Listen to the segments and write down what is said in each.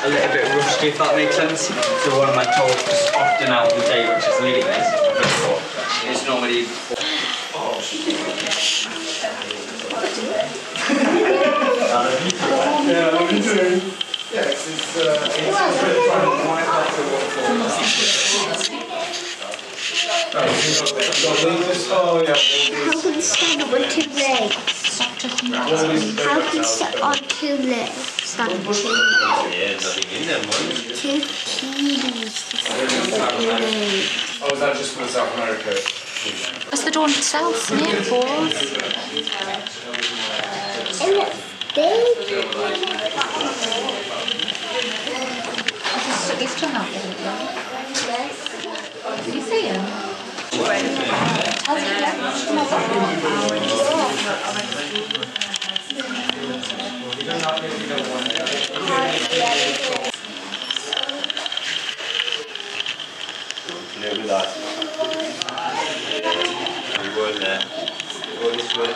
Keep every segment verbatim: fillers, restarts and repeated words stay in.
a little bit rusty, if that makes sense. So one of my toes just often out of the day, which is leading this. It's normally. Oh shit. Yeah, let me do. Yeah, it's uh, it's oh yeah. How can stand up on two legs? How can stand on two legs? Stand on two legs. Two keys. Oh, is that just for South America? That's the dawn itself, isn't it? Balls. And it's big. It's still not there, isn't it? Did you see him? Play with that. We go in there. Go this way.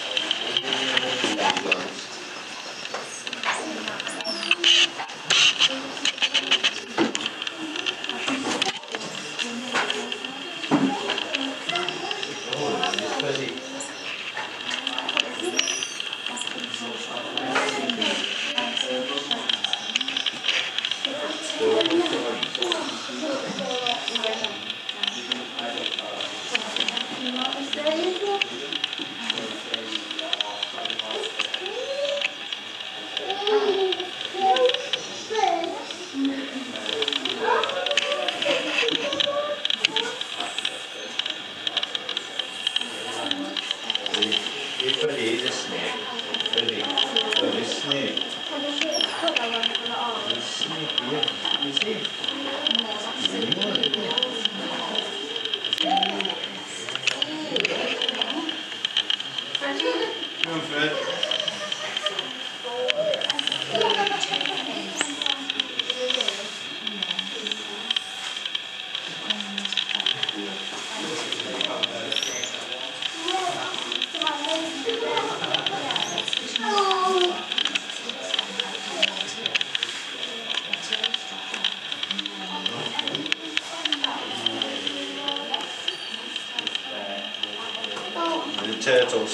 Turtles.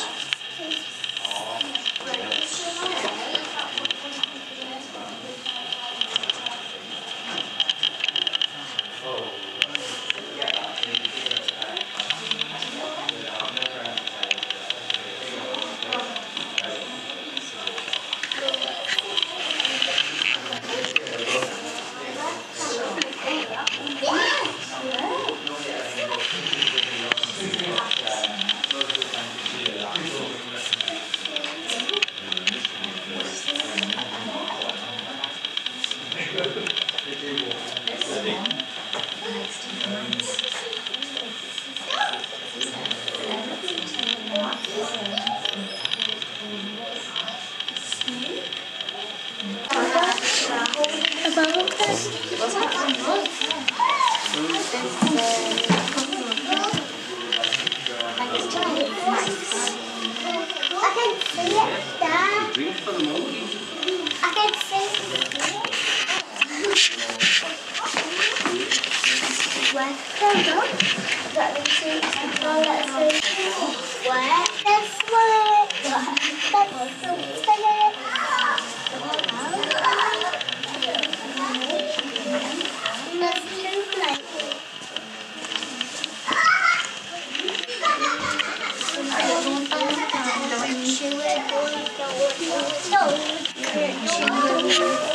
No.